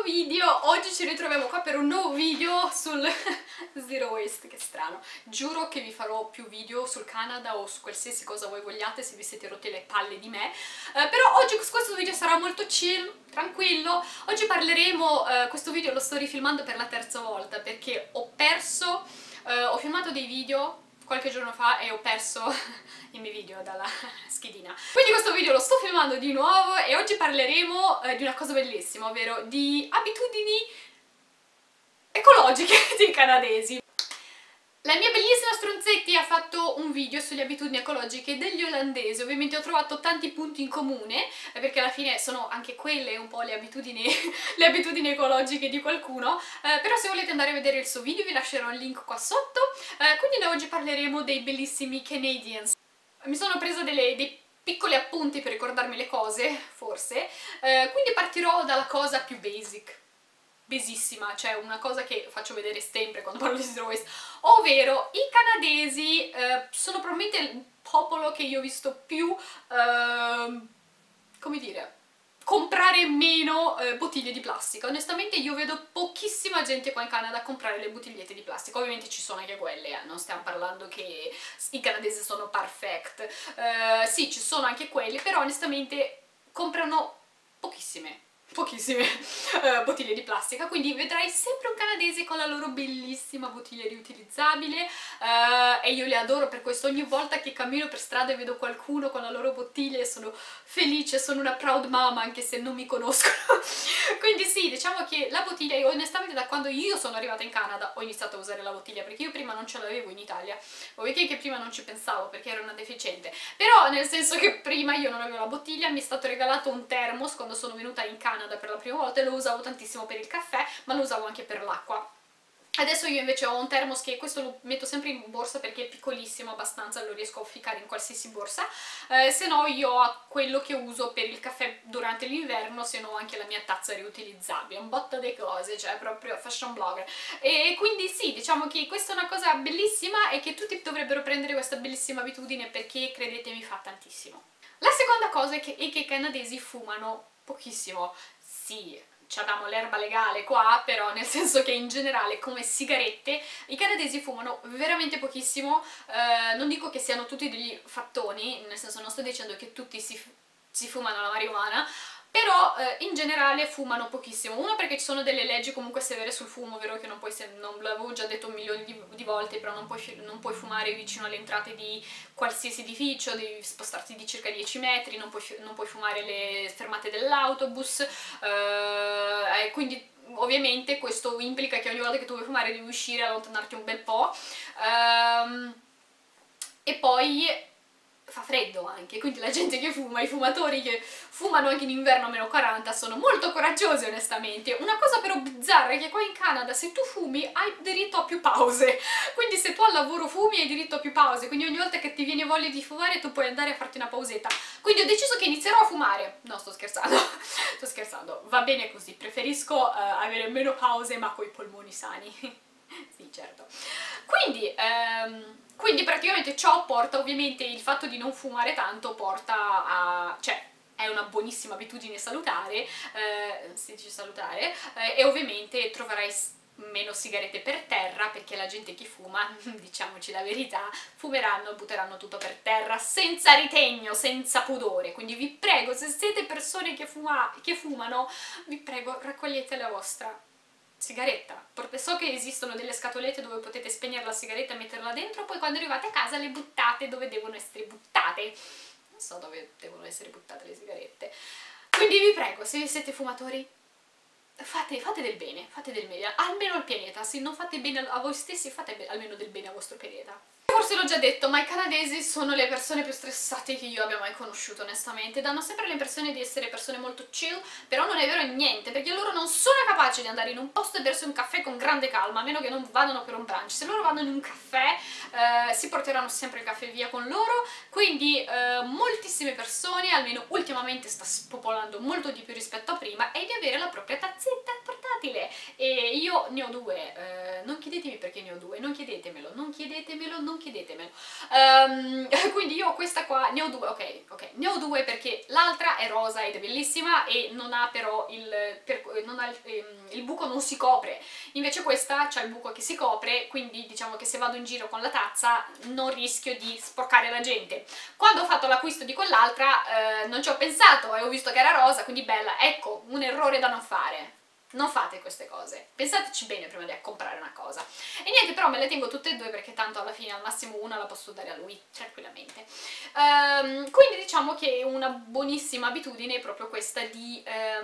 video. Oggi ci ritroviamo qua per un nuovo video sul Zero Waste, che strano. Giuro che vi farò più video sul Canada o su qualsiasi cosa voi vogliate se vi siete rotte le palle di me. Però oggi questo video sarà molto chill, tranquillo. Oggi parleremo, questo video lo sto rifilmando per la terza volta perché ho filmato dei video qualche giorno fa e ho perso i miei video dalla schedina. Quindi questo video lo sto filmando di nuovo e oggi parleremo di una cosa bellissima, ovvero di abitudini ecologiche dei canadesi. La mia bellissima Stronzetti ha fatto un video sulle abitudini ecologiche degli olandesi. Ovviamente ho trovato tanti punti in comune, perché alla fine sono anche quelle un po' le abitudini ecologiche di qualcuno, però se volete andare a vedere il suo video vi lascerò il link qua sotto. Quindi noi oggi parleremo dei bellissimi Canadians. Mi sono presa dei piccoli appunti per ricordarmi le cose, forse, quindi partirò dalla cosa più basissima, cioè una cosa che faccio vedere sempre quando parlo di Zero Waste, ovvero i canadesi sono probabilmente il popolo che io ho visto più, come dire, comprare meno bottiglie di plastica. Onestamente io vedo pochissima gente qua in Canada comprare le bottigliette di plastica. Ovviamente ci sono anche quelle, non stiamo parlando che i canadesi sono perfect, sì, ci sono anche quelli, però onestamente comprano pochissime bottiglie di plastica, quindi vedrai sempre un canadese con la loro bellissima bottiglia riutilizzabile, e io li adoro per questo. Ogni volta che cammino per strada e vedo qualcuno con la loro bottiglia sono felice, sono una proud mama anche se non mi conoscono. Quindi sì, diciamo che la bottiglia, io onestamente da quando io sono arrivata in Canada ho iniziato a usare la bottiglia, perché io prima non ce l'avevo in Italia, ovvio che prima non ci pensavo perché ero una deficiente, però nel senso che prima io non avevo la bottiglia, mi è stato regalato un thermos quando sono venuta in Canada per la prima volta e lo usavo tantissimo per il caffè, ma lo usavo anche per l'acqua. Adesso io invece ho un thermos che questo lo metto sempre in borsa perché è piccolissimo abbastanza, lo riesco a ficcare in qualsiasi borsa, se no io ho quello che uso per il caffè durante l'inverno, se no anche la mia tazza riutilizzabile, un botto di cose, cioè proprio fashion blogger. E quindi sì, diciamo che questa è una cosa bellissima e che tutti dovrebbero prendere questa bellissima abitudine perché, credetemi, fa tantissimo. La seconda cosa è che i canadesi fumano pochissimo. Sì, abbiamo l'erba legale qua, però nel senso che in generale come sigarette i canadesi fumano veramente pochissimo. Non dico che siano tutti degli fattoni, nel senso non sto dicendo che tutti si fumano la marijuana, però in generale fumano pochissimo. Uno, perché ci sono delle leggi comunque severe sul fumo, ovvero che non puoi, non l'avevo già detto milioni di volte, però non puoi fumare vicino alle entrate di qualsiasi edificio, devi spostarti di circa 10 metri, non puoi fumare le fermate dell'autobus, quindi ovviamente questo implica che ogni volta che tu vuoi fumare devi uscire, allontanarti un bel po', e poi fa freddo anche, quindi la gente che fuma, i fumatori che fumano anche in inverno a meno 40 sono molto coraggiosi onestamente. Una cosa però bizzarra è che qua in Canada se tu fumi hai diritto a più pause, quindi se tu al lavoro fumi hai diritto a più pause, quindi ogni volta che ti viene voglia di fumare tu puoi andare a farti una pausetta. Quindi ho deciso che inizierò a fumare, no, sto scherzando, sto scherzando, va bene così, preferisco avere meno pause ma coi polmoni sani. Sì, certo. Quindi praticamente ciò porta, ovviamente il fatto di non fumare tanto porta a, cioè è una buonissima abitudine salutare, si dice salutare, e ovviamente troverai meno sigarette per terra perché la gente che fuma, diciamoci la verità, fumeranno e butteranno tutto per terra senza ritegno, senza pudore. Quindi vi prego, se siete persone che fumano, vi prego raccogliete la vostra sigaretta. So che esistono delle scatolette dove potete spegnere la sigaretta e metterla dentro, poi quando arrivate a casa le buttate dove devono essere buttate. Non so dove devono essere buttate le sigarette. Quindi vi prego, se siete fumatori, fate del bene, almeno al pianeta. Se non fate bene a voi stessi, fate almeno del bene al vostro pianeta. Forse l'ho già detto, ma i canadesi sono le persone più stressate che io abbia mai conosciuto, onestamente. Danno sempre l'impressione di essere persone molto chill, però non è vero niente, perché loro non sono capaci di andare in un posto e bersi un caffè con grande calma, a meno che non vadano per un brunch. Se loro vanno in un caffè, si porteranno sempre il caffè via con loro, quindi moltissime persone, almeno ultimamente sta spopolando molto di più rispetto a prima, è di avere la propria tazzetta portatile. e io ne ho due, non chiedetemi perché ne ho due, non chiedetemelo, non chiedetemelo, non chiedetemelo. Quindi io questa qua ne ho due, ok, ne ho due perché l'altra è rosa ed è bellissima e non ha però il buco non si copre, invece questa c'ha il buco che si copre, quindi diciamo che se vado in giro con la tazza non rischio di sporcare la gente. Quando ho fatto l'acquisto di quell'altra non ci ho pensato e ho visto che era rosa, quindi bella, ecco, un errore da non fare. Non fate queste cose, pensateci bene prima di comprare una cosa. E niente, però me le tengo tutte e due perché tanto alla fine al massimo una la posso dare a lui, tranquillamente. Quindi diciamo che una buonissima abitudine è proprio questa di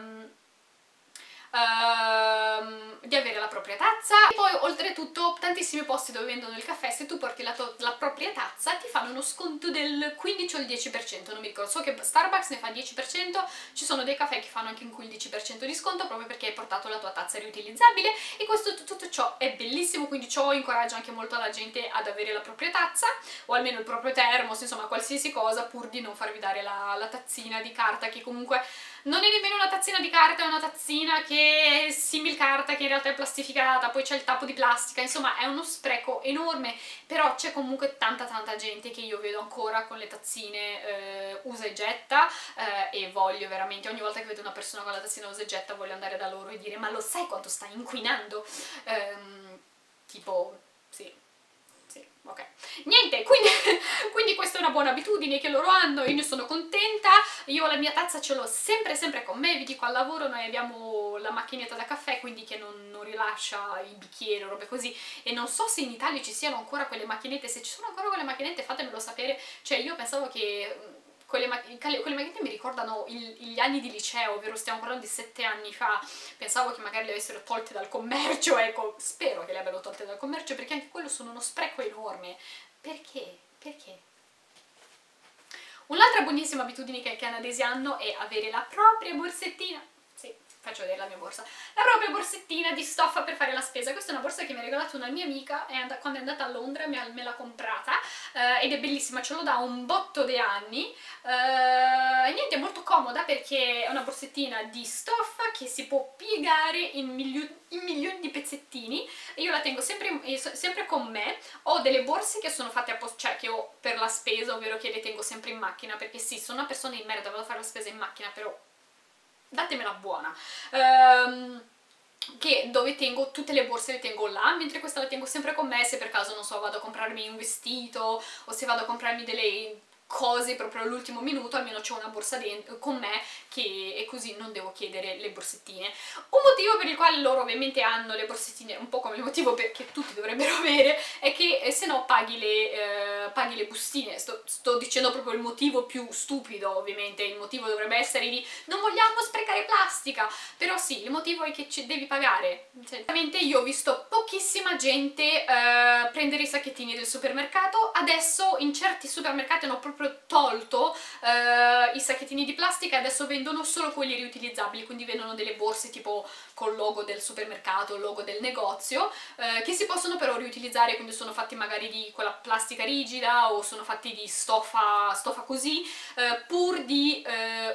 avere la propria tazza. E poi oltretutto tantissimi posti dove vendono il caffè, se tu porti la propria tazza ti fanno uno sconto del 15 o il 10%, non mi ricordo, so che Starbucks ne fa 10%, ci sono dei caffè che fanno anche un 15% di sconto proprio perché hai portato la tua tazza riutilizzabile, e tutto ciò è bellissimo, quindi ciò incoraggia anche molto la gente ad avere la propria tazza o almeno il proprio termos, insomma qualsiasi cosa, pur di non farvi dare la tazzina di carta, che comunque non è nemmeno una tazzina di carta, è una tazzina che è simil carta, che in realtà è plastificata, poi c'è il tappo di plastica, insomma è uno spreco enorme, però c'è comunque tanta gente che io vedo ancora con le tazzine usa e getta, e voglio veramente, ogni volta che vedo una persona con la tazzina usa e getta voglio andare da loro e dire: ma lo sai quanto sta inquinando? Tipo, sì, ok. Niente, quindi questa è una buona abitudine che loro hanno, io ne sono contenta. Io la mia tazza ce l'ho sempre con me, vi dico, al lavoro noi abbiamo la macchinetta da caffè, quindi che non rilascia i bicchieri o robe così, e non so se in Italia ci siano ancora quelle macchinette, se ci sono ancora quelle macchinette fatemelo sapere, cioè io pensavo che quelle macchinette mi ricordano gli anni di liceo, ovvero stiamo parlando di 7 anni fa, pensavo che magari le avessero tolte dal commercio, ecco, spero che le abbiano tolte dal commercio perché anche quello sono uno spreco enorme. Perché? Perché? Un'altra buonissima abitudine che i canadesi hanno è avere la propria borsettina. Sì, faccio vedere la mia borsa. La propria borsettina di stoffa per fare la spesa. Questa è una borsa che mi ha regalato una mia amica quando è andata a Londra, me l'ha comprata ed è bellissima, ce l'ho da un botto di anni. E niente, è molto comoda perché è una borsettina di stoffa che si può piegare in milioni di pezzettini, e io la tengo sempre con me. Ho delle borse che sono fatte apposta, cioè che ho per la spesa, ovvero che le tengo sempre in macchina, perché sì, sono una persona di merda, vado a fare la spesa in macchina, però datemela buona. Dove tengo tutte le borse, le tengo là, mentre questa la tengo sempre con me se per caso, non so, vado a comprarmi un vestito o se vado a comprarmi delle cose proprio all'ultimo minuto, almeno c'ho una borsa con me e così non devo chiedere le borsettine. Un motivo per il quale loro ovviamente hanno le borsettine, un po' come il motivo che tutti dovrebbero avere, è che se no paghi le bustine. Sto dicendo proprio il motivo più stupido, ovviamente il motivo dovrebbe essere di non vogliamo sprecare plastica, però sì, il motivo è che devi pagare. Certamente io ho visto pochissima gente prendere i sacchettini del supermercato. Adesso in certi supermercati hanno proprio tolto i sacchettini di plastica e adesso vendono solo quelli riutilizzabili, quindi vendono delle borse tipo col logo del supermercato, il logo del negozio, che si possono però riutilizzare, quindi sono fatti magari di quella plastica rigida o sono fatti di stoffa così, pur di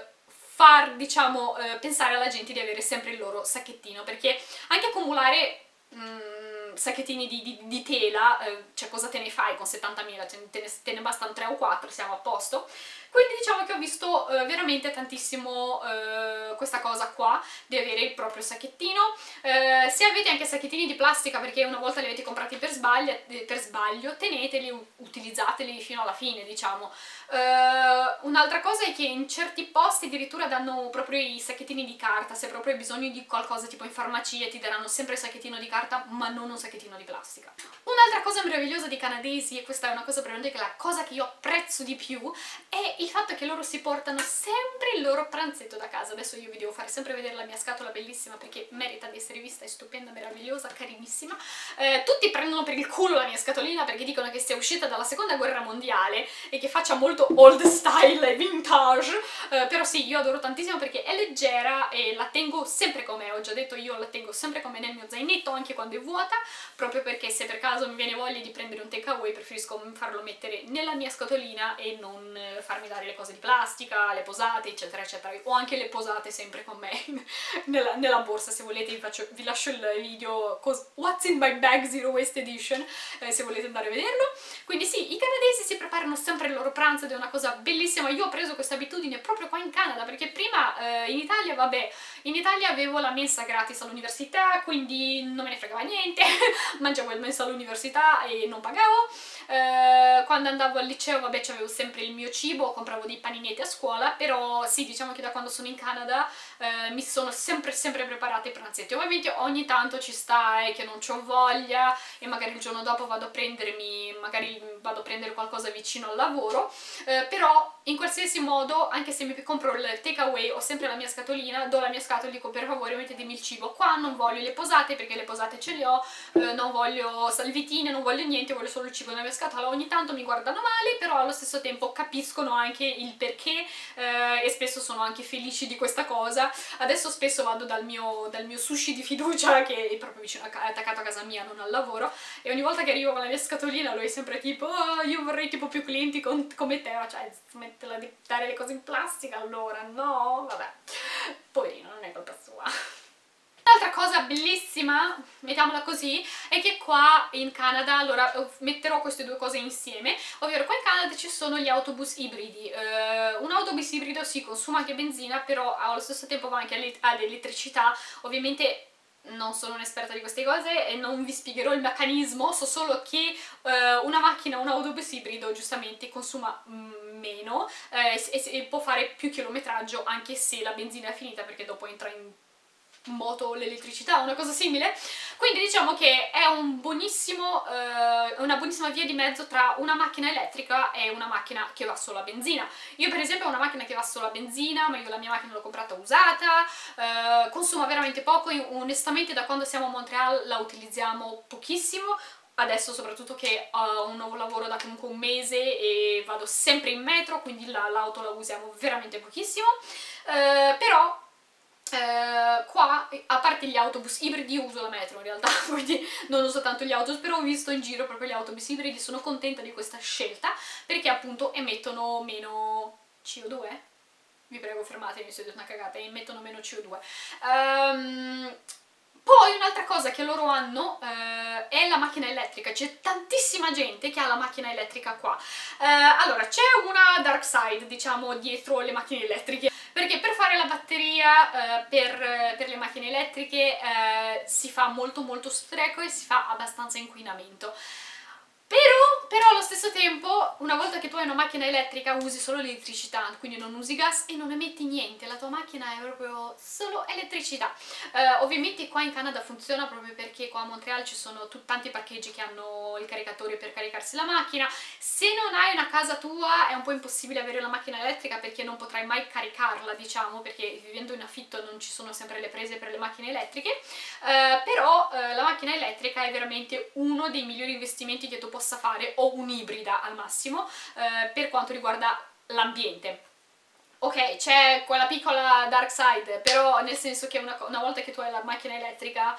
far, diciamo, pensare alla gente di avere sempre il loro sacchettino, perché anche accumulare sacchettini di tela, cioè cosa te ne fai con 70.000? Te ne bastano 3 o 4, siamo a posto. Quindi diciamo che ho visto veramente tantissimo questa cosa qua, di avere il proprio sacchettino. Se avete anche sacchettini di plastica perché una volta li avete comprati per sbaglio, teneteli, utilizzateli fino alla fine, diciamo. Un'altra cosa è che in certi posti addirittura danno proprio i sacchettini di carta, se proprio hai bisogno di qualcosa tipo in farmacia ti daranno sempre il sacchettino di carta ma non un sacchettino di plastica. Un'altra cosa meravigliosa dei canadesi, e questa è una cosa probabilmente che è la cosa che io apprezzo di più, è il fatto che loro si portano sempre il loro pranzetto da casa. Adesso io vi devo fare sempre vedere la mia scatola bellissima perché merita di essere vista, è stupenda, meravigliosa, carinissima. Tutti prendono per il culo la mia scatolina perché dicono che sia uscita dalla seconda guerra mondiale e che faccia molto old style e vintage, però sì, io adoro tantissimo perché è leggera e la tengo sempre con me. Ho già detto, io la tengo sempre con me nel mio zainetto anche quando è vuota, proprio perché se per caso mi viene voglia di prendere un takeaway preferisco farlo mettere nella mia scatolina e non farmi dare le cose di plastica, le posate eccetera eccetera. Ho anche le posate sempre con me nella borsa, se volete vi lascio il video What's in my bag Zero Waste Edition, se volete andare a vederlo. Quindi sì, i canadesi si preparano sempre il loro pranzo ed è una cosa bellissima. Io ho preso questa abitudine proprio qua in Canada, perché prima in Italia, vabbè, in Italia avevo la mensa gratis all'università, quindi non me ne fregava niente, mangiavo il mensa all'università e non pagavo. Quando andavo al liceo, vabbè, c'avevo sempre il mio cibo, compravo dei paninetti a scuola, però sì, diciamo che da quando sono in Canada mi sono sempre preparata i pranzetti. Ovviamente ogni tanto ci sta che non c'ho voglia e magari il giorno dopo vado a prendere qualcosa vicino al lavoro, però in qualsiasi modo, anche se mi compro il takeaway, ho sempre la mia scatolina, do la mia scatola e dico per favore mettetemi il cibo qua, non voglio le posate perché le posate ce le ho, non voglio salvitine, non voglio niente, voglio solo il cibo nella mia scatola. Ogni tanto mi guardano male, però allo stesso tempo capiscono anche il perché e spesso sono anche felici di questa cosa. Adesso spesso vado dal mio sushi di fiducia, che è proprio vicino, attaccato a casa mia, non al lavoro, e ogni volta che arrivo con la mia scatolina lui è sempre tipo oh, io vorrei tipo più clienti come te, cioè smettila di dare le cose in plastica allora, no, vabbè, poverino, non è colpa sua. Un'altra cosa bellissima, mettiamola così, è che qua in Canada, allora metterò queste due cose insieme, ovvero qua in Canada ci sono gli autobus ibridi. Un autobus ibrido si consuma anche benzina, però allo stesso tempo va anche all'elettricità. Ovviamente non sono un'esperta di queste cose e non vi spiegherò il meccanismo, so solo che una macchina, un autobus ibrido giustamente consuma meno e può fare più chilometraggio anche se la benzina è finita, perché dopo entra in moto l'elettricità, una cosa simile. Quindi diciamo che è una buonissima via di mezzo tra una macchina elettrica e una macchina che va solo a benzina. Io per esempio ho una macchina che va solo a benzina, ma io la mia macchina l'ho comprata usata, consuma veramente poco, onestamente da quando siamo a Montreal la utilizziamo pochissimo. Adesso soprattutto che ho un nuovo lavoro da comunque un mese e vado sempre in metro, quindi l'auto la usiamo veramente pochissimo, però qua, a parte gli autobus ibridi, io uso la metro in realtà, quindi non uso tanto gli autobus, però ho visto in giro proprio gli autobus ibridi, sono contenta di questa scelta perché appunto emettono meno CO2. Vi prego fermatemi se ho detto una cagata, emettono meno CO2. Poi un'altra cosa che loro hanno è la macchina elettrica, c'è tantissima gente che ha la macchina elettrica qua. Allora, c'è una dark side, diciamo, dietro le macchine elettriche, perché per fare la batteria per le macchine elettriche si fa molto spreco e si fa abbastanza inquinamento. Però allo stesso tempo, una volta che tu hai una macchina elettrica usi solo l'elettricità, quindi non usi gas e non emetti niente, la tua macchina è proprio solo elettricità. Ovviamente qua in Canada funziona proprio perché qua a Montreal ci sono tanti parcheggi che hanno il caricatore per caricarsi la macchina. Se non hai una casa tua è un po' impossibile avere la macchina elettrica perché non potrai mai caricarla, diciamo, perché vivendo in affitto non ci sono sempre le prese per le macchine elettriche, però la macchina elettrica è veramente uno dei migliori investimenti che tu possa fare, o un'ibrida al massimo, per quanto riguarda l'ambiente. Ok, c'è quella piccola dark side, però nel senso che una volta che tu hai la macchina elettrica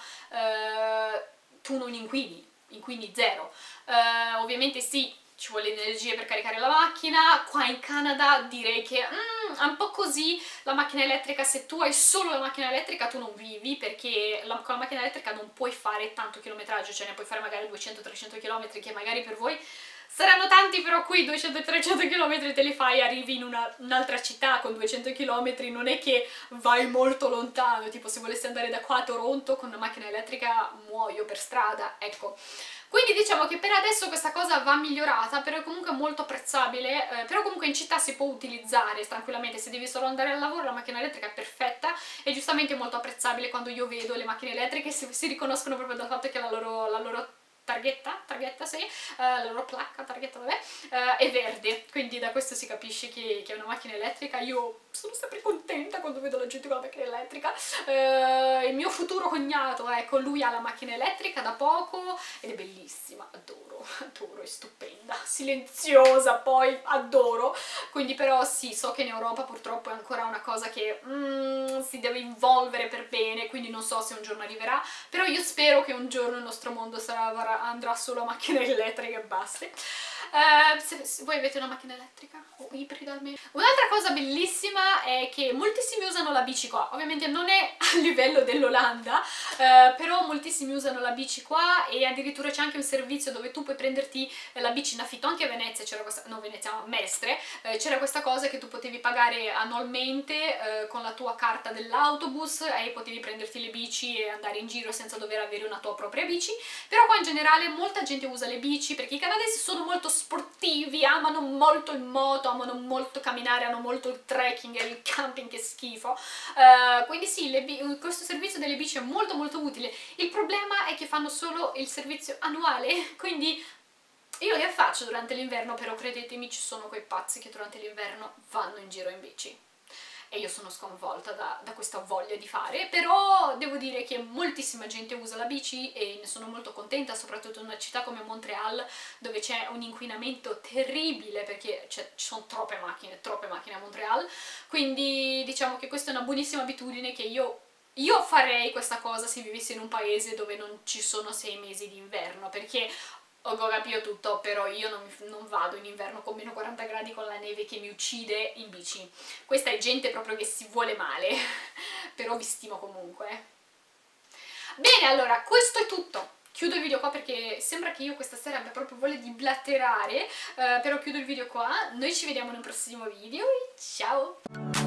tu non inquini zero. Ovviamente sì, ci vuole energia per caricare la macchina. Qua in Canada direi che è un po' così la macchina elettrica. Se tu hai solo la macchina elettrica tu non vivi, perché con la macchina elettrica non puoi fare tanto chilometraggio, cioè ne puoi fare magari 200-300 km, che magari per voi saranno tanti, però qui 200-300 km te li fai, arrivi in un'altra città con 200 km, non è che vai molto lontano, tipo se volessi andare da qua a Toronto con una macchina elettrica muoio per strada, ecco. Quindi diciamo che per adesso questa cosa va migliorata, però è comunque molto apprezzabile, però comunque in città si può utilizzare tranquillamente. Se devi solo andare al lavoro la macchina elettrica è perfetta e giustamente molto apprezzabile. Quando io vedo le macchine elettriche si riconoscono proprio dal fatto che la loro targhetta sì, la loro placca, targhetta vabbè, è verde, quindi da questo si capisce che è una macchina elettrica. Io sono sempre contenta quando vedo la gente con la macchina elettrica. Il mio futuro cognato, ecco, lui ha la macchina elettrica da poco ed è bellissima, adoro, è stupenda, silenziosa, poi adoro. Quindi però sì, so che in Europa purtroppo è ancora una cosa che si deve evolvere per bene, quindi quindi non so se un giorno arriverà, però io spero che un giorno il nostro mondo andrà solo a macchine elettriche e basta. Se voi avete una macchina elettrica o ibrida almeno. Un'altra cosa bellissima è che moltissimi usano la bici qua, ovviamente non è a livello dell'Olanda, però moltissimi usano la bici qua e addirittura c'è anche un servizio dove tu puoi prenderti la bici in affitto. Anche a Venezia c'era questa, no Venezia, ma Mestre, c'era questa cosa che tu potevi pagare annualmente con la tua carta dell'autobus e potevi prenderti le bici e andare in giro senza dover avere una tua propria bici. Però qua in generale molta gente usa le bici perché i canadesi sono molto sportivi, amano molto il moto, amano molto camminare, hanno molto il trekking e il camping, che schifo. Quindi sì, questo servizio delle bici è molto molto utile. Il problema è che fanno solo il servizio annuale, quindi io che faccio durante l'inverno, però credetemi ci sono quei pazzi che durante l'inverno vanno in giro in bici. E io sono sconvolta da questa voglia di fare, però devo dire che moltissima gente usa la bici e ne sono molto contenta, soprattutto in una città come Montreal, dove c'è un inquinamento terribile perché ci sono troppe macchine a Montreal, quindi diciamo che questa è una buonissima abitudine che io farei questa cosa se vivessi in un paese dove non ci sono 6 mesi di inverno, perché ho capito tutto, però io non vado in inverno con meno 40 gradi con la neve che mi uccide in bici. Questa è gente proprio che si vuole male, però vi stimo comunque. Bene, allora, questo è tutto. Chiudo il video qua perché sembra che io questa sera abbia proprio voglia di blatterare, però chiudo il video qua. Noi ci vediamo nel prossimo video e ciao!